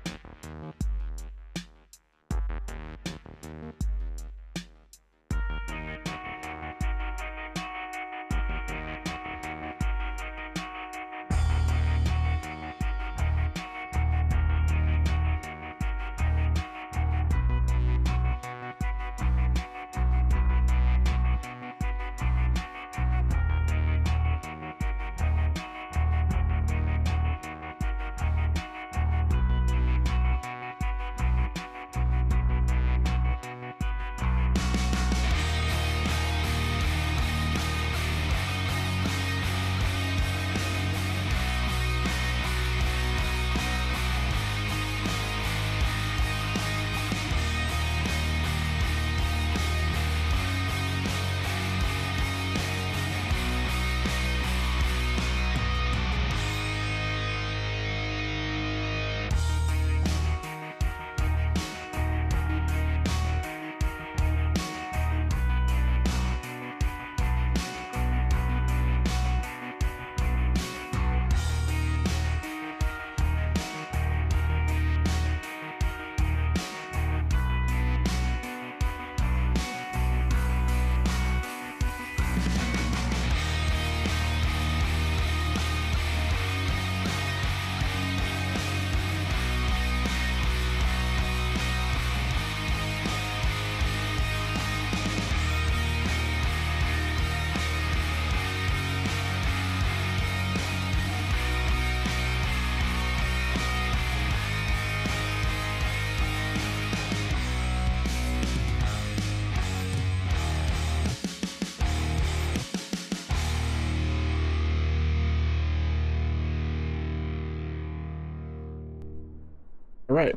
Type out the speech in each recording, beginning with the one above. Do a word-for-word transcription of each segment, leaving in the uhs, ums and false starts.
All right.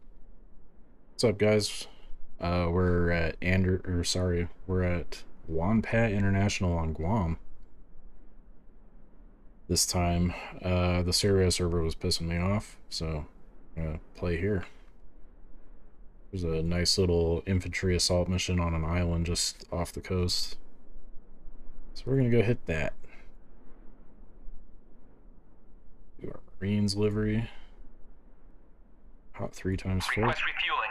What's up, guys? Uh, we're at Ander, or sorry, we're at Wonpat International on Guam. This time, uh, the Syria server was pissing me off, so I'm gonna play here. There's a nice little infantry assault mission on an island just off the coast. So we're gonna go hit that. Do our Marines livery. Hot three times full. Request refueling.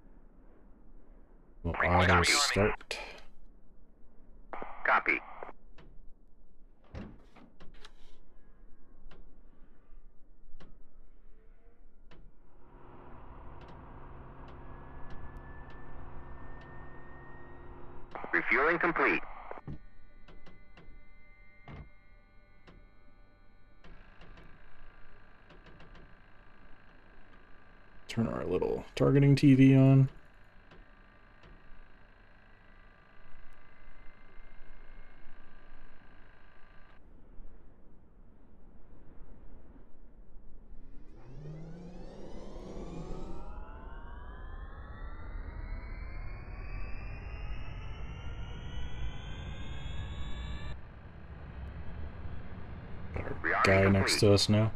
We'll Request auto refueling. start. Copy. Refueling complete. Turn our little targeting T V on. Our guy next to us now.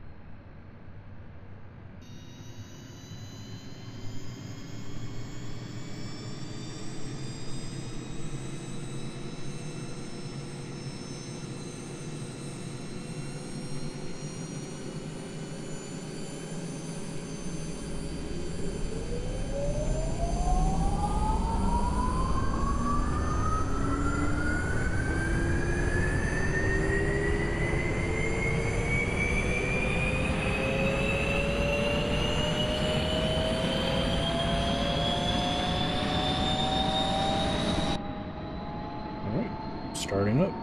Starting up.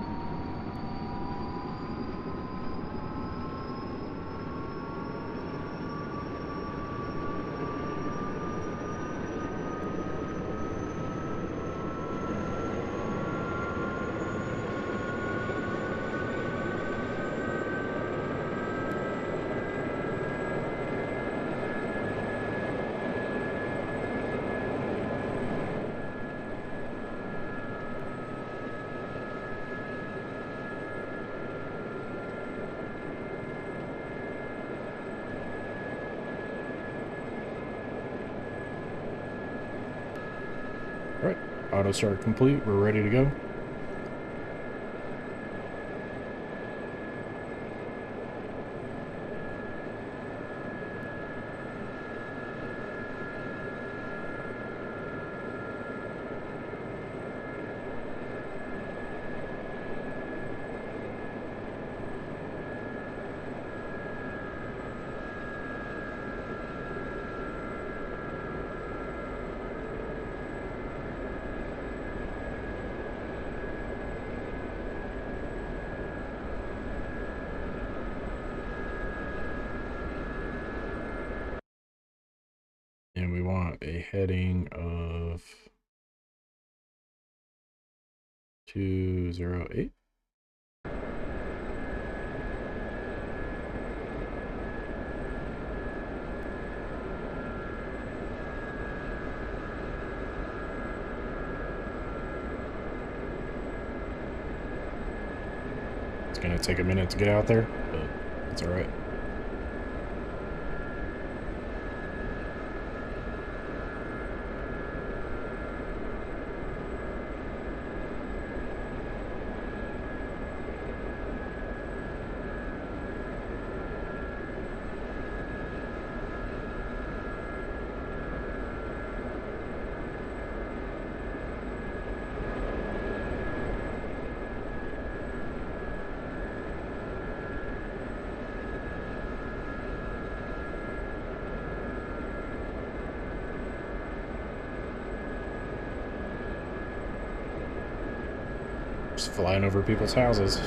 Alright, auto start complete, we're ready to go. And we want a heading of two zero eight. It's gonna take a minute to get out there, but it's all right. Just flying over people's houses.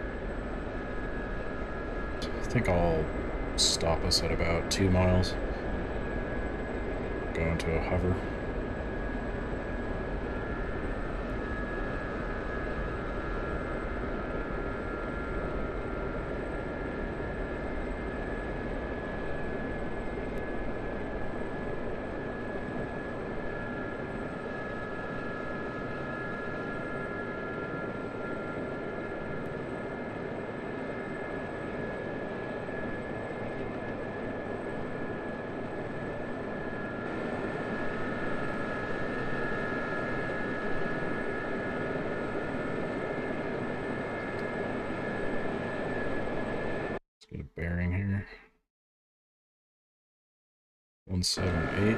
I think I'll stop us at about two miles. Go into a hover. Get a bearing here. one seven eight.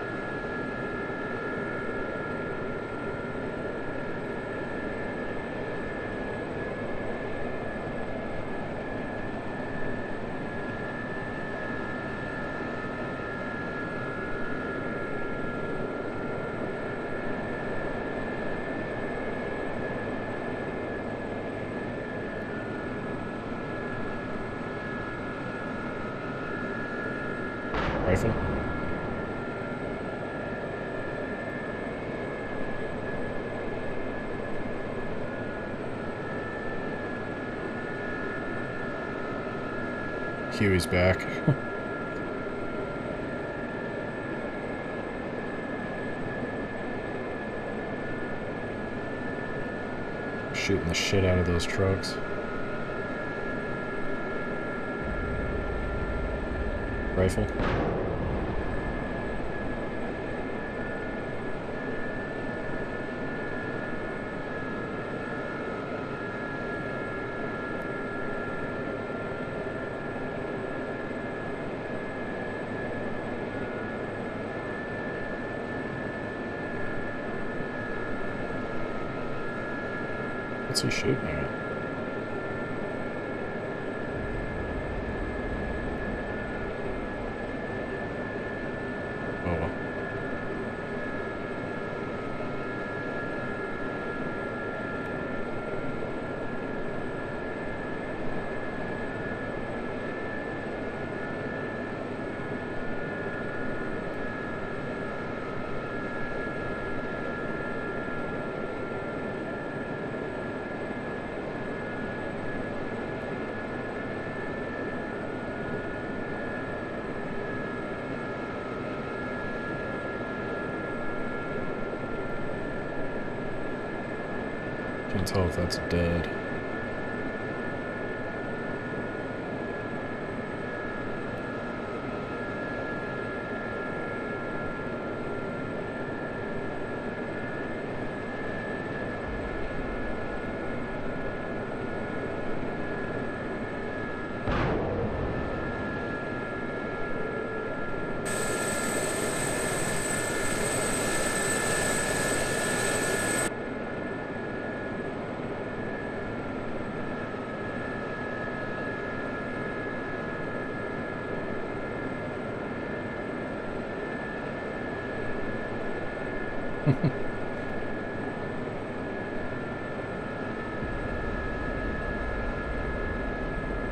Rifle. Huey's back. Shooting the shit out of those trucks. Rifle. What's he shooting at? Oh well. Can't tell if that's dead.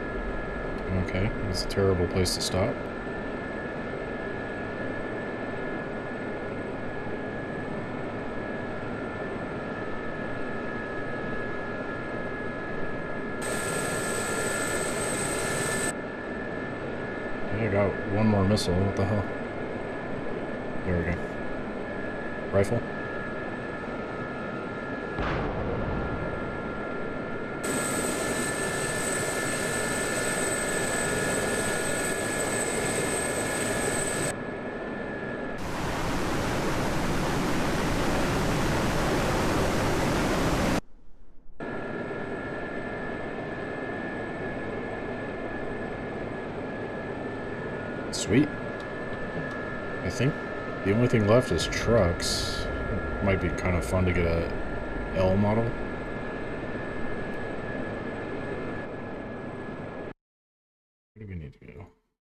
Okay, that's a terrible place to stop. got one more missile. What the hell? There we go. Rifle. Sweet. I think the only thing left is trucks. It might be kind of fun to get a L model. Where do we need to go?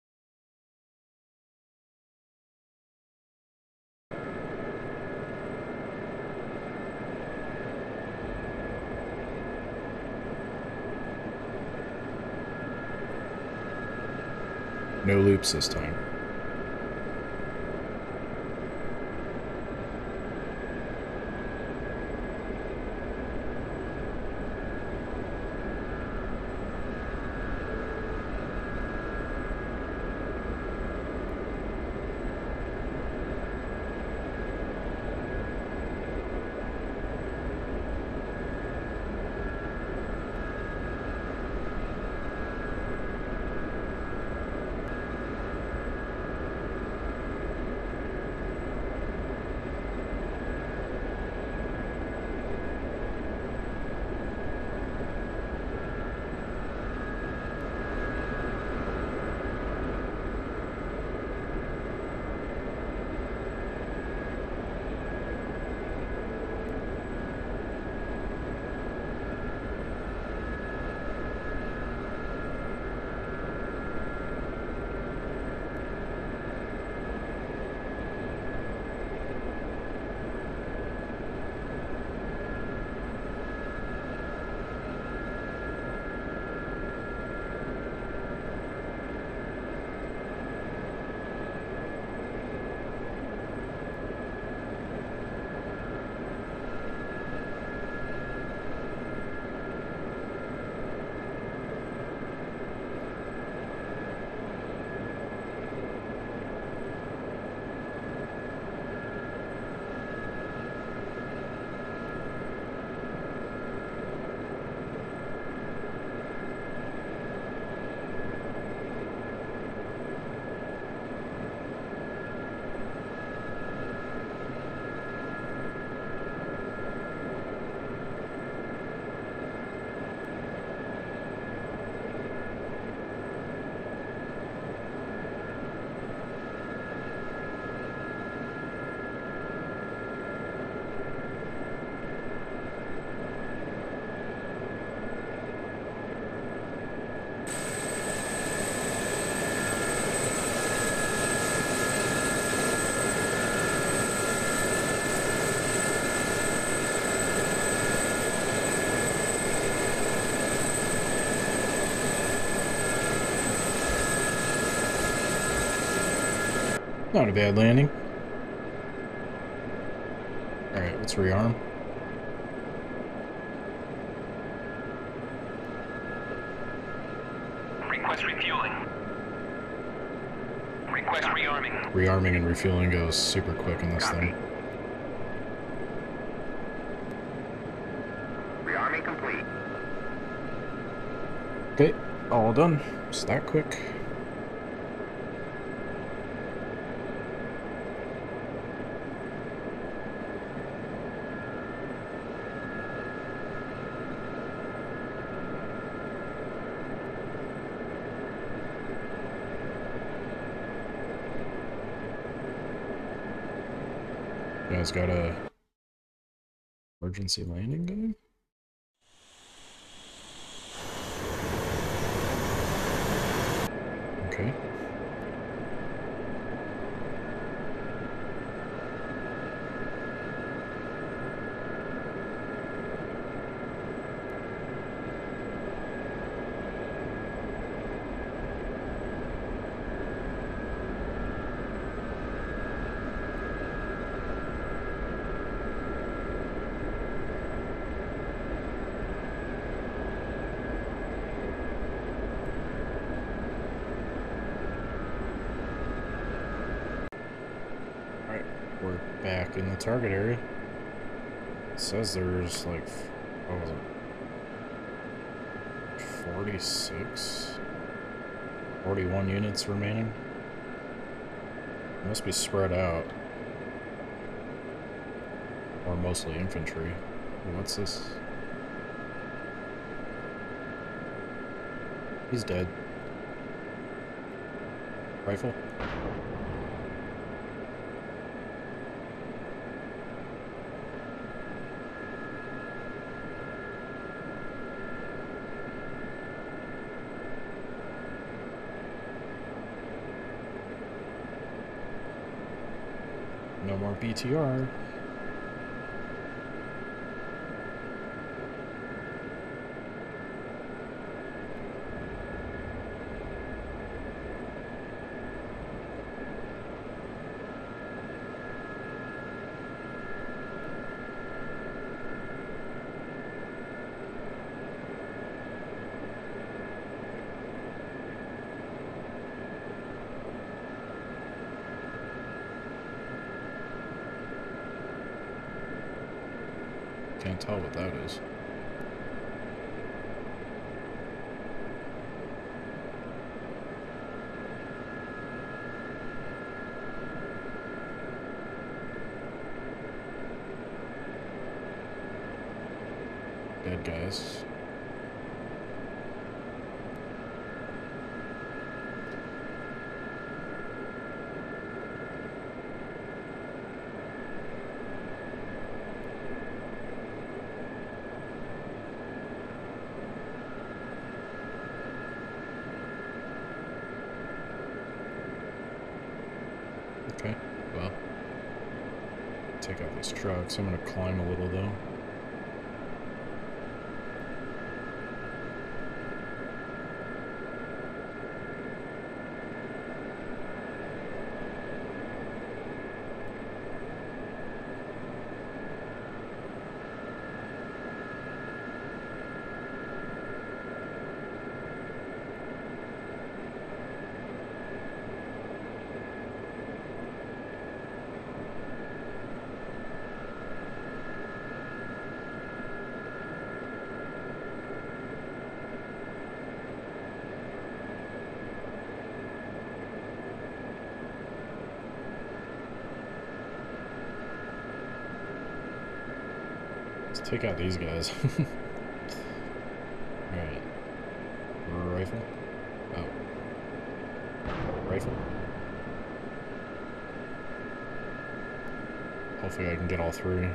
No loops this time. Not a bad landing. Alright, let's rearm. Request refueling. Request rearming. Rearming and refueling goes super quick in this Copy. thing. Rearming complete. Okay, all done. It's that quick. You guys got a emergency landing going? Okay. We're back in the target area. It says there's like, what was it? forty-six? forty-one units remaining. Must be spread out. Or mostly infantry. What's this? He's dead. Rifle? No more B T R. Can't tell what that is. Dead guys. Okay, well, take out these trucks. I'm gonna climb a little though. Let's take out these guys. Alright. Rifle. Oh. Rifle. Hopefully I can get all three.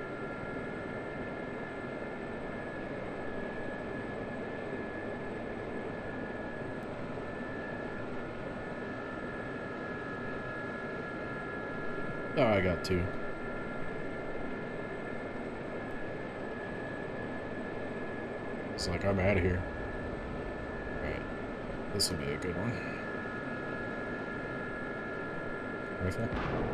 Oh, I got two. It's like, I'm out of here. Alright. This will be a good one. Rifle.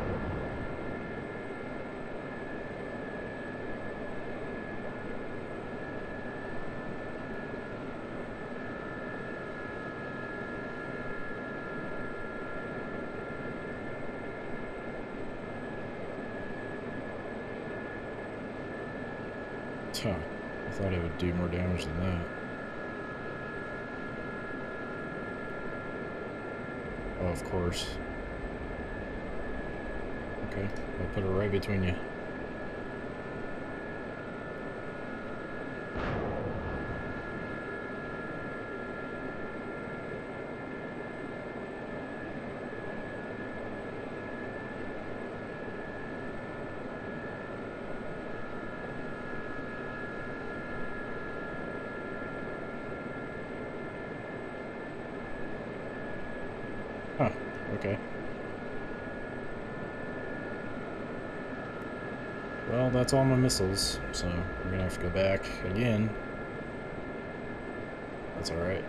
Huh. I thought it would do more damage than that. Oh, of course. Okay, I'll put it right between you. Huh, okay. Well, that's all my missiles, so we're gonna have to go back again. That's alright.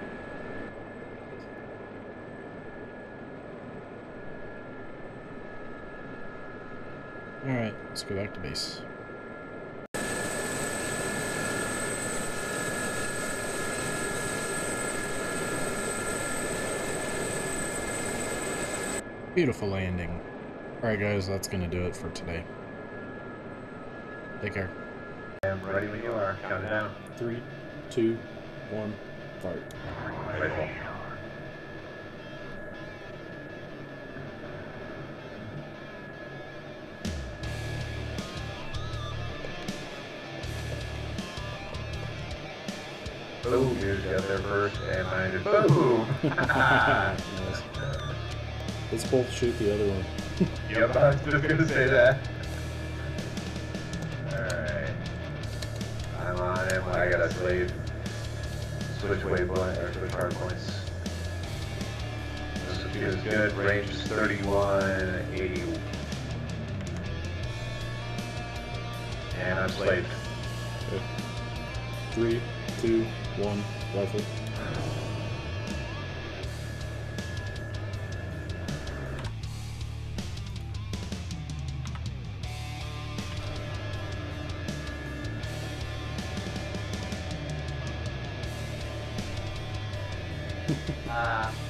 Alright, let's go back to base. Beautiful landing. Alright guys, that's gonna do it for today. Take care. I'm ready when you are. Count it down. Three, two, one, fire. Rifle. Boom, you just got there first, and mine just boom! Nice. Let's both shoot the other one. Yep, I was just gonna say that. Alright. I'm on him. I got a slave. Switch waypoint, or switch hard points. This feels good. Range is thirty-one eighty. And I'm slaved. Okay. Three, two, one, rifle. Ah.